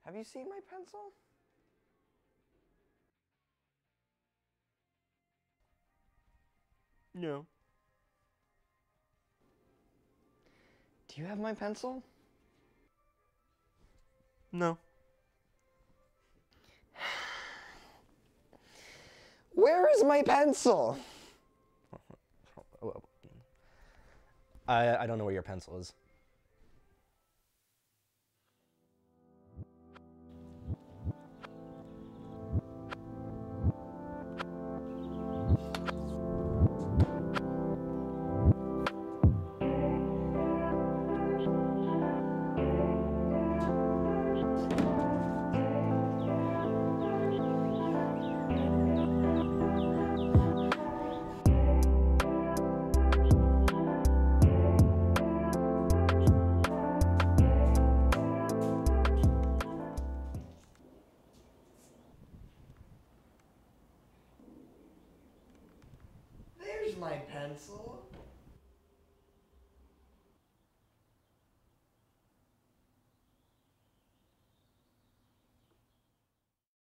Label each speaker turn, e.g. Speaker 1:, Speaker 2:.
Speaker 1: Have you seen my pencil?
Speaker 2: No.
Speaker 1: Do you have my pencil?
Speaker 2: No.
Speaker 1: Where is my pencil?
Speaker 2: I don't know where your pencil is.
Speaker 1: There's my pencil.